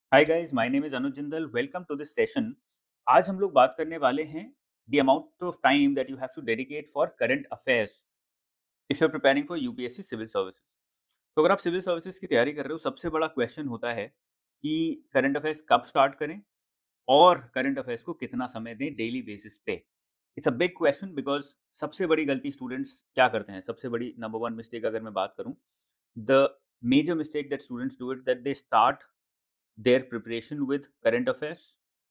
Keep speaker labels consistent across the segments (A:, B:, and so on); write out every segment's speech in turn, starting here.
A: Hi guys, my name is Anuj Jindal. Welcome to this session. आज हम लोग बात करने वाले हैं the amount of time that you have to dedicate for current affairs if you are preparing for UPSC civil services. तो अगर आप सिविल सर्विसेज की तैयारी कर रहे हो, सबसे बड़ा क्वेश्चन होता है कि करंट अफेयर्स कब स्टार्ट करें और करंट अफेयर्स को कितना समय दें डेली बेसिस पे। It's a big question because सबसे बड़ी गलती स्टूडेंट्स क्या करते हैं, सबसे बड़ी नंबर वन मिस्टेक अगर मैं बात करूं, the major mistake that students do it that they start their preparation with current affairs.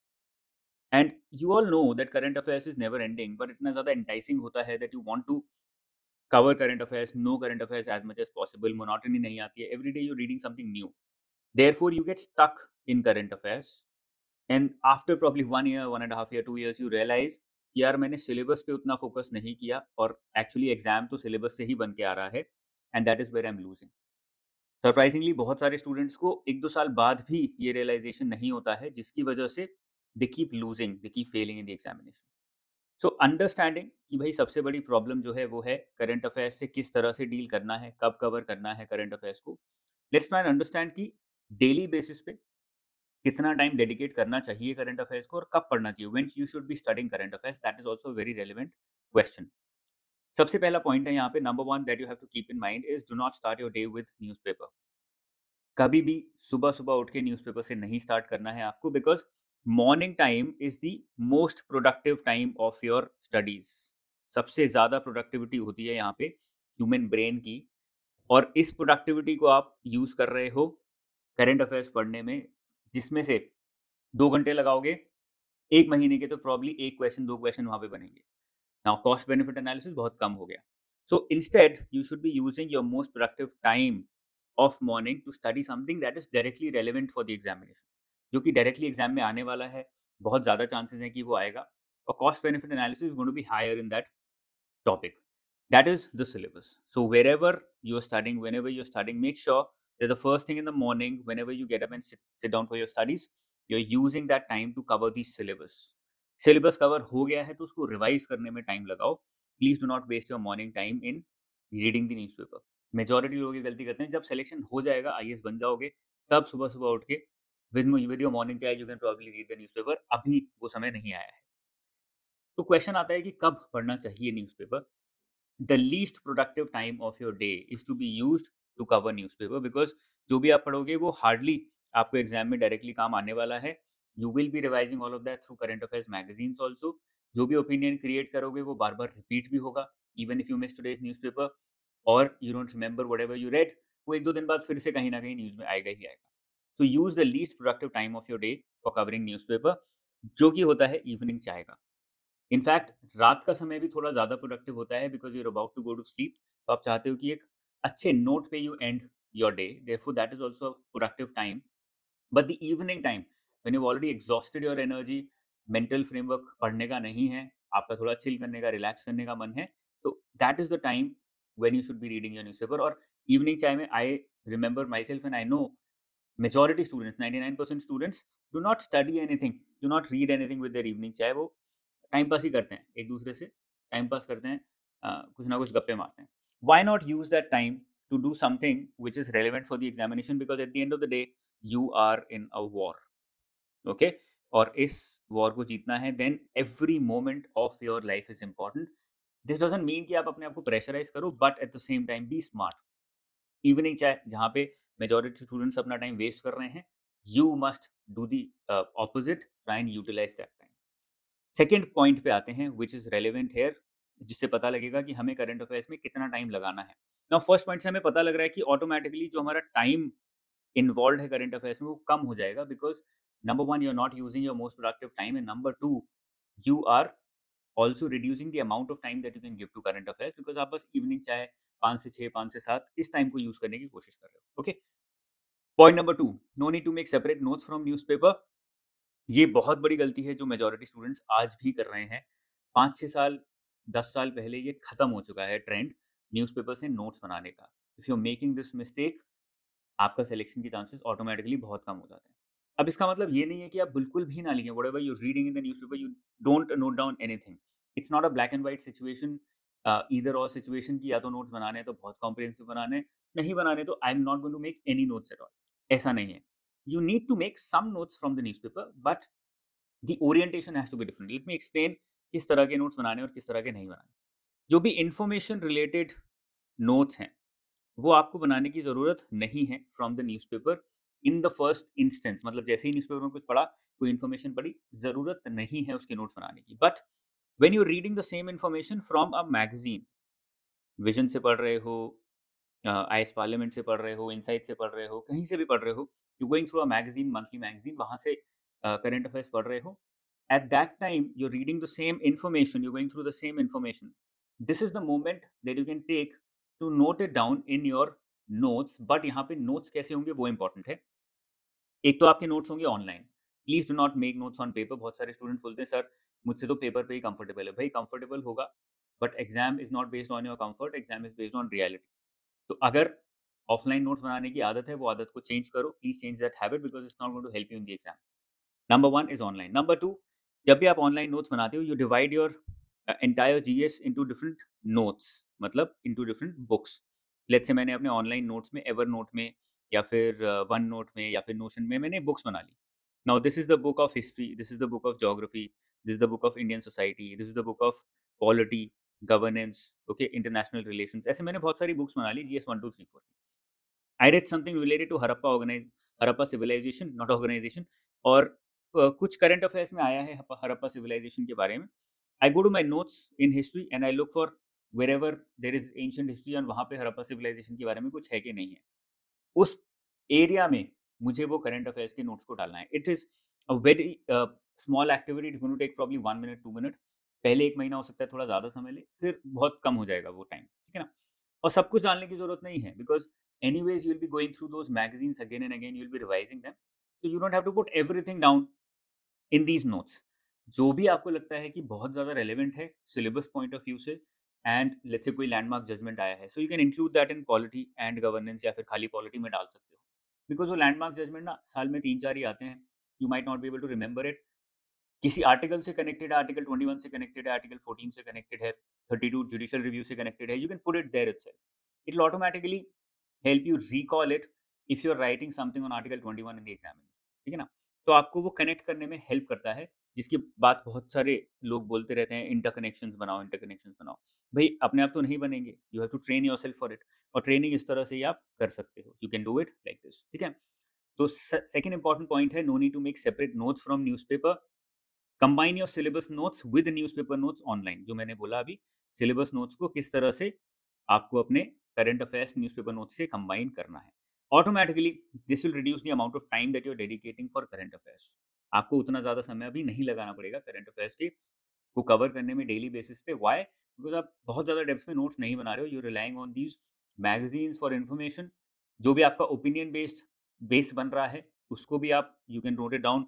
A: And you all know that current affairs is never ending, but इतना ज़्यादा enticing होता है that you want to cover current affairs, know current affairs as much as possible. Monotony नहीं आती है. Every day you're reading something new. Therefore, you get stuck in current affairs. And after probably 1 year, 1.5 year, 2 years, you realize कि यार मैंने syllabus पे उतना focus नहीं किया और एक्चुअली एग्जाम तो सिलेबस से ही बन के आ रहा है, and that is where I am losing. Surprisingly बहुत सारे स्टूडेंट्स को 1-2 साल बाद भी ये रियलाइजेशन नहीं होता है, जिसकी वजह से they keep losing, they keep failing in the examination. So understanding कि भाई सबसे बड़ी प्रॉब्लम जो है वो है करंट अफेयर्स से किस तरह से डील करना है, कब कवर करना है करंट अफेयर्स को। लेट्स ट्राई एंड अंडरस्टैंड कि डेली बेसिस पे कितना टाइम डेडिकेट करना चाहिए करंट अफेयर्स को और कब पढ़ना चाहिए, when you should be studying current affairs. That is also very relevant question. सबसे पहला पॉइंट है यहाँ पे, number one that you have to keep in mind is do not start your day with newspaper. कभी भी सुबह-सुबह उठ के न्यूज़पेपर से नहीं स्टार्ट करना है आपको, because morning time is the most productive time of your studies. सबसे ज़्यादा प्रोडक्टिविटी होती है यहाँ पे ह्यूमन ब्रेन की, और इस प्रोडक्टिविटी को आप यूज़ कर रहे हो करंट अफेयर्स पढ़ने में, जिसमें से 2 घंटे लगाओगे, 1 महीने के तो प्रॉब्ली 1 क्वेश्चन 2 क्वेश्चन वहाँ पे बनेंगे। नाउ कॉस्ट बेनिफिट एनालिसिस बहुत कम हो गया। So instead you should be using your most productive time of morning to study something that is directly relevant for the examination, जो कि डायरेक्टली एग्जाम में आने वाला है। बहुत ज़्यादा चांसेस हैं कि वो आएगा, और cost benefit analysis going to be higher in that topic. That is the syllabus. So wherever you're studying, whenever you're studying, make sure that the first thing in the morning, whenever you get up and sit down for your studies, you're using that time to cover the syllabus. Syllabus cover हो गया है तो उसको revise करने में time लगाओ। Please do not waste your morning time in reading the newspaper. Majority लोग ये गलती करते हैं, जब सिलेक्शन हो जाएगा, आईएएस बन जाओगे, तब सुबह सुबह उठ के with your morning chai you can probably read the newspaper. अभी वो समय नहीं आया है। तो क्वेश्चन आता है कि कब पढ़ना चाहिए newspaper. The least productive time of your day is to be used to cover newspaper, because जो भी आप पढ़ोगे वो हार्डली आपको एग्जाम में डायरेक्टली काम आने वाला है। You will be revising all of that through current affairs magazines also. जो भी ओपिनियन क्रिएट करोगे वो बार बार रिपीट भी होगा, even if you miss today's newspaper और you don't remember whatever you read, वो 1-2 दिन बाद फिर से कहीं ना कहीं न्यूज़ में आएगा ही आएगा। So use the least productive time of your day for covering newspaper, जो कि होता है इवनिंग चाय का। इनफैक्ट रात का समय भी थोड़ा ज़्यादा प्रोडक्टिव होता है, because you are about to go to sleep. तो आप चाहते हो कि एक अच्छे नोट पे you end your day, therefore that is also a productive time. But the evening time when you already exhausted your energy, mental framework पढ़ने का नहीं है, आपका थोड़ा चिल करने का, रिलैक्स करने का मन है, तो that is the time when you should be reading your newspaper. और इवनिंग चाय में I remember myself and I know majority students, 99% students do not study anything, do not read anything with their evening चाहे वो time pass ही करते हैं, एक दूसरे से टाइम पास करते हैं, कुछ ना कुछ गप्पे मारते हैं। Why not use that time to do something which is relevant for the examination, because at the end of the day you are in a war, okay? और इस वॉर को जीतना है, then every moment of your life is important. This doesn't mean कि आप अपने आप को प्रेशराइज करो, but at the same time be smart. Evening चाय जहाँ पे मेजॉरिटी स्टूडेंट्स अपना टाइम वेस्ट कर रहे हैं, you must do the opposite, try and utilize that time. Second point पे आते हैं विच इज रेलिवेंट हेयर, जिससे पता लगेगा कि हमें करंट अफेयर्स में कितना टाइम लगाना है। नाउ फर्स्ट पॉइंट से हमें पता लग रहा है कि ऑटोमेटिकली जो हमारा टाइम इन्वॉल्व है करंट अफेयर्स में वो कम हो जाएगा, because number one you are not using your most productive time, and number two you are also reducing the amount of time that you can give to current affairs, because आप बस evening चाहे 5 से 6, 5 से 7 इस time को use करने की कोशिश कर रहे हो। Okay, point number two, no need to make separate notes from newspaper. ये बहुत बड़ी गलती है जो मेजॉरिटी स्टूडेंट्स आज भी कर रहे हैं। 5-6 साल, 10 साल पहले ये खत्म हो चुका है ट्रेंड न्यूज़पेपर से नोट्स बनाने का। If you are making this mistake, आपका सिलेक्शन के चांसेस ऑटोमेटिकली बहुत कम हो जाते हैं। अब इसका मतलब ये नहीं है कि आप बिल्कुल भी ना लिखें, whatever you reading in the newspaper you don't note down anything. It's not a black and white situation, either or situation की, या तो नोट्स बनाने हैं तो बहुत कॉम्प्रिहेंसिव बनाने हैं, नहीं बनाने तो I am not going to make any notes at all. ऐसा नहीं है। you need to make some notes from the newspaper, but the orientation has to be different. Let me explain किस तरह के notes बनाने और किस तरह के नहीं बनाने। जो भी information related notes हैं, वो आपको बनाने की ज़रूरत नहीं है from the newspaper in the first instance. मतलब जैसे ही न्यूज़पेपर में कुछ पढ़ा, कोई इन्फॉर्मेशन पढ़ी, ज़रूरत नहीं है उसके नोट्स बनाने की। But when you are reading the same information from a magazine, vision से पढ़ रहे हो, आईएएस पार्लियामेंट से पढ़ रहे हो, इनसाइट से पढ़ रहे हो, कहीं से भी पढ़ रहे हो, you going through a magazine, monthly magazine, वहाँ से करंट अफेयर्स पढ़ रहे हो। At that time, you're reading the same information, you're going through the same information. This is the moment that you can take to note it down in your notes, but यहाँ पे notes कैसे होंगे वो important है। एक तो आपके notes होंगे online. Please do not make notes on paper. बहुत सारे students बोलते हैं सर मुझसे तो paper पे ही comfortable है। भाई comfortable होगा, but exam is not based on your comfort, exam is based on reality. तो अगर offline notes बनाने की आदत है, वो आदत को change करो। Please change that habit because it's not going to help you in the exam. Number 1 is online. Number 2, जब भी आप ऑनलाइन नोट्स बनाते हो, you divide your entire GS into different notes, मतलब into different books. Let's say मैंने अपने online notes में, Evernote में या फिर वन नोट में या फिर नोशन में मैंने बुक्स बना ली। Now this is the book of history, this is the book of geography, this is the book of Indian society, this is the book of polity, governance, okay, international relations. ऐसे मैंने बहुत सारी books बना ली GS 1, 2, 3, 4। I read something related to Harappa civilization, not organization, और कुछ current affairs में आया है हड़प्पा सिविलाइजेशन के बारे में। I go to my notes in history and I look for wherever there is ancient history और वहाँ पे हड़प्पा सिविलाइजेशन के बारे में कुछ है कि नहीं है। उस एरिया में मुझे वो करंट अफेयर्स के नोट्स को डालना है। It is a very small activity, it's going to take probably 1 minute 2 minute. पहले 1 महीना हो सकता है थोड़ा ज़्यादा समय ले, फिर बहुत कम हो जाएगा वो टाइम, ठीक है ना? और सब कुछ डालने की ज़रूरत नहीं है because anyways you will be going through those magazines again and again, you will be revising them, so you don't have to put everything down in these notes. जो भी आपको लगता है कि बहुत ज़्यादा रेलेवेंट है सिलेबस पॉइंट ऑफ व्यू से, एंड लेट्स से कोई लैंडमार्क जजमेंट आया है, so you can include that in polity and governance, या फिर खाली पॉलिटी में डाल सकते हो। बिकॉज वो लैंडमार्क जजमेंट ना साल में 3-4 ही आते हैं, you might not be able to remember it. किसी आर्टिकल से कनेक्टेड है, आर्टिकल 21 से कनेक्टेड है, आर्टिकल 14 से कनेक्टेड है, 32 जुडिशियल रिव्यू से कनेक्टेड है, you can put it there itself. It will automatically help you recall it if you are writing something on article 21 in the examination, ठीक है ना? तो आपको वो कनेक्ट करने में हेल्प करता है, जिसकी बात बहुत सारे लोग बोलते रहते हैं, इंटरकनेक्शंस बनाओ, इंटरकनेक्शंस बनाओ। भाई अपने आप तो नहीं बनेंगे, you have to train yourself for it, और ट्रेनिंग इस तरह से ही आप कर सकते हो, you can do it like this, ठीक है? तो सेकंड इंपॉर्टेंट पॉइंट है, no need to make separate notes from newspaper. Combine your syllabus notes with newspaper notes online. जो मैंने बोला अभी, सिलेबस नोट्स को किस तरह से आपको अपने करंट अफेयर्स न्यूज़पेपर नोट्स से कंबाइन करना है। Automatically this will reduce the amount of time that you are dedicating for current affairs. आपको उतना ज़्यादा समय अभी नहीं लगाना पड़ेगा करंट अफेयर्स के को कवर करने में डेली बेसिस पे। व्हाई? बिकॉज आप बहुत ज़्यादा डेप्थ में नोट्स नहीं बना रहे हो, you relying on these magazines for information. जो भी आपका ओपिनियन बेस्ड बेस बन रहा है, उसको भी आप you can note it down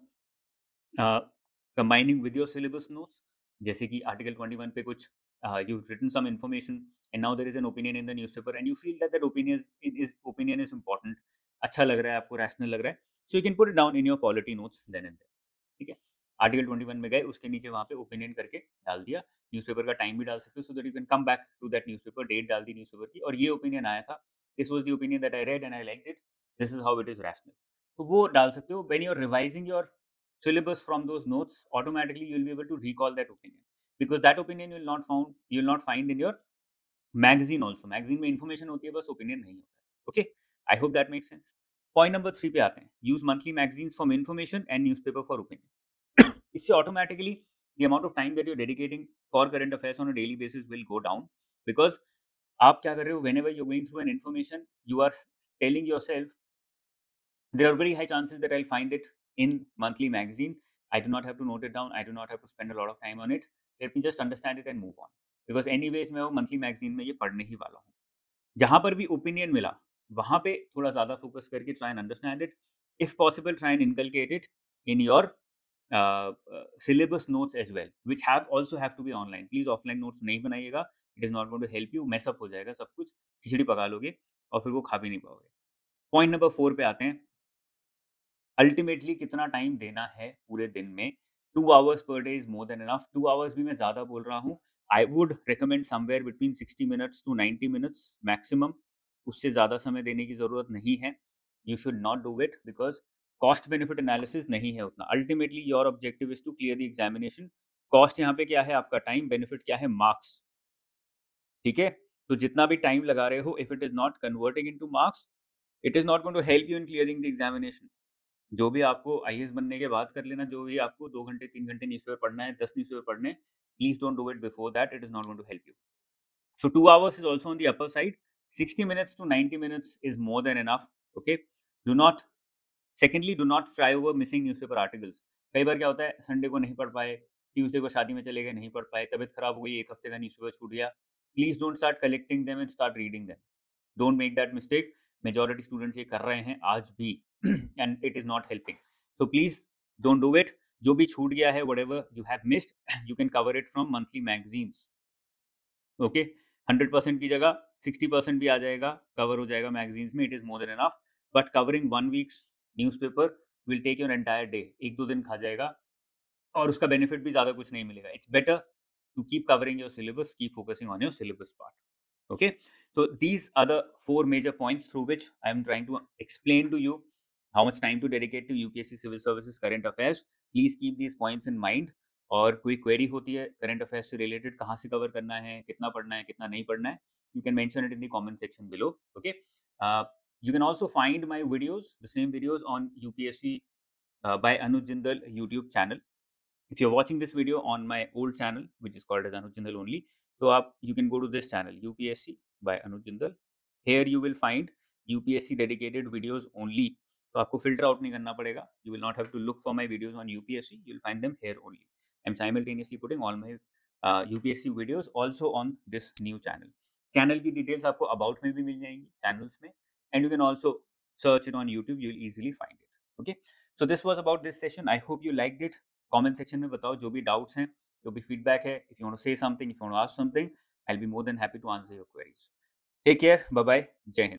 A: combining with your syllabus notes. जैसे कि आर्टिकल 21 पे कुछ you written some information and now there is an opinion in the newspaper and you feel that that opinion is important, अच्छा लग रहा है आपको, rational लग रहा है, so you can put it down in your polity notes then and there, ठीक है? आर्टिकल 21 में गए, उसके नीचे वहाँ पे ओपिनियन करके डाल दिया, न्यूज़पेपर का टाइम भी डाल सकते हो, so that you can come back to that newspaper, date डाल दी न्यूज़पेपर की, और ये ओपिनियन आया था, this was the opinion that I read and I liked it, this is how it is rational. तो वो डाल सकते हो। When you are revising your syllabus from those notes, automatically you will be able to recall that opinion, because that opinion you will not find in your magazine also. Magazine में information होती है, बस opinion नहीं होता है। Okay, I hope that makes sense. Point number 3 पे आते हैं, use monthly magazines for information and newspaper for opinion। इससे automatically the amount of time that you're dedicating for current affairs on a daily basis will go down, because आप क्या कर रहे हो, whenever you're going through an information, you are telling yourself there are very high chances that I'll find it in monthly magazine. I do not have to note it down. I do not have to spend a lot of time on it. Let me just understand it and move on. Because anyways मैं वो monthly magazine में ये पढ़ने ही वाला हूँ। जहाँ पर भी opinion मिला, वहाँ पे थोड़ा ज़्यादा focus करके try and understand it. If possible, try and inculcate it in your syllabus notes as well, which also have to be online. Please offline notes नहीं बनाइएगा. It is not going to help you. Mess up हो जाएगा सब कुछ. खिचड़ी पका लोगे और फिर वो खा भी नहीं पाओगे. Point number 4 पे आते हैं। अल्टीमेटली कितना टाइम देना है पूरे दिन में? 2 hours per day is more than enough. 2 hours भी मैं ज़्यादा बोल रहा हूँ। I would recommend somewhere between 60 minutes to 90 minutes maximum. उससे ज़्यादा समय देने की ज़रूरत नहीं है। You should not do it, because cost benefit analysis नहीं है उतना। Ultimately your objective is to clear the examination. Cost यहाँ पे क्या है आपका टाइम, बेनिफिट क्या है मार्क्स, ठीक है। तो जितना भी टाइम लगा रहे हो, if it is not converting into marks, it is not going to help you in clearing the examination. जो भी आपको आईएएस बनने के बाद कर लेना, जो भी आपको 2 घंटे 3 घंटे न्यूज़पेपर पढ़ना है, 10 न्यूज़पेपर पढ़ने हैं, please don't do it before that, it is not going to help you. So 2 hours is also on the upper side. 60 minutes to 90 minutes is more than enough. Okay. Do not, secondly, do not try over missing newspaper articles. कई बार क्या होता है, Sunday को नहीं पढ़ पाए, Tuesday को शादी में चले गए, नहीं पढ़ पाए, तबीयत खराब हो गई, एक हफ्ते का न्यूज़पेपर छूट गया। Please don't start collecting them and start reading them. Don't make that mistake. Majority students ये कर रहे हैं आज भी and it is not helping. So please don't do it. जो भी छूट गया है, whatever you have missed, you can cover it from monthly magazines. Okay. 100% की जगह 60% भी आ जाएगा, कवर हो जाएगा मैगजीन्स में, it is more than enough. But covering 1 weeks newspaper will take your entire day, 1-2 दिन खा जाएगा और उसका बेनिफिट भी ज्यादा कुछ नहीं मिलेगा। It's better to keep covering your syllabus, keep focusing on your syllabus part. Okay, so these are the 4 major points through which I am trying to explain to you how much time to dedicate to UPSC Civil Services current affairs. Please keep these points in mind. और कोई query होती है current affairs से related, कहाँ से cover करना है, कितना पढ़ना है, कितना नहीं पढ़ना है, you can mention it in the comment section below. Okay, you can also find my videos, the same videos on UPSC by Anuj Jindal YouTube channel. If you're watching this video on my old channel, which is called as Anuj Jindal only, so you can go to this channel, UPSC by Anuj Jindal. Here you will find UPSC dedicated videos only. तो आपको filter out नहीं करना पड़ेगा. You will not have to look for my videos on UPSC. You will find them here only. I'm simultaneously putting all my UPSC videos also on this new channel. Channel की details आपको about में भी मिल जाएंगी, channels में, and you can also search it on YouTube. You will easily find it. Okay. So this was about this session. I hope you liked it. Comment section में बताओ जो भी डाउट्स हैं, जो भी फीडबैक है। If you want to say something, if you want to ask something, I will be more than happy to answer your queries. Take care, bye bye, जय हिंद।